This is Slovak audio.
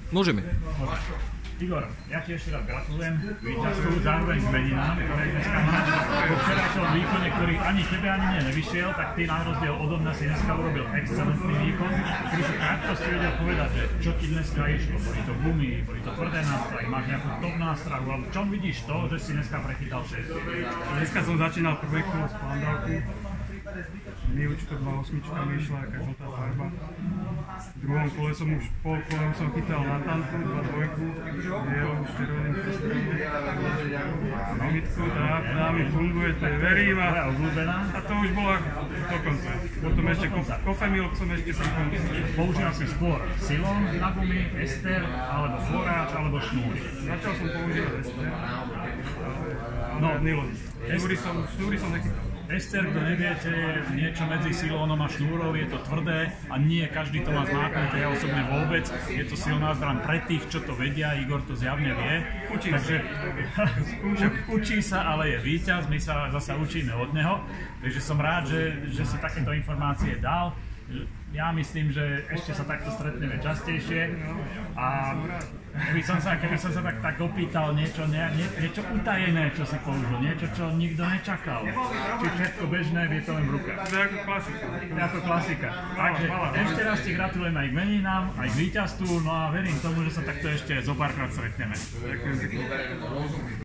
Môžeme. Igor, ja ti ešte raz gratulujem víťazstvu, zároveň k meninám, ktoré dneska máš. Po včerajšom výkone, ktorý ani tebe, ani mne nevyšiel, tak ty na rozdiel odo mňa si dneska urobil excelentný výkon. Keby si krátko si vedel povedať, že čo ti dneska išlo, boli to gumy, boli to tvrdé nástrahy, máš nejakú top nástrahu, alebo v čom vidíš to, že si dneska prechytal 6? Dneska som začínal prvé kolo z Pandalku. Miučko 2.8 mi išla, aká žltá farba. V druhom kole som už pol kolem som chytal na tantu, 2.2, bielu s červeným prstrom. Limitku, tak, dámy funguje, to je verím a to už bolo dokonca. Potom ešte kofemilk som ešte pri konci. Používal si skôr silon na gumy, ester, alebo floráč, alebo šnúr? Začal som používať ester. No, nylon. Šnúry som nechytal. Ester, kto neviete, je niečo medzi silónom a šnúrou, je to tvrdé a nie každý to má zmáknuté, ja osobne vôbec. Je to silná zbraň pre tých, čo to vedia, Igor to zjavne vie. Učí sa, ale je víťaz, my sa zasa učíme od neho, takže som rád, že si takéto informácie dal. Ja myslím, že ešte sa takto stretneme častejšie a keby som sa tak opýtal niečo utajené, čo si použil, niečo, čo nikto nečakal. Či všetko bežné, vie to len v rukách. To je ako klasika. Ako klasika. Takže ešte raz ti gratulujem aj k meninám, aj k víťazstvu, no a verím tomu, že sa takto ešte zo párkrát stretneme. Ďakujem.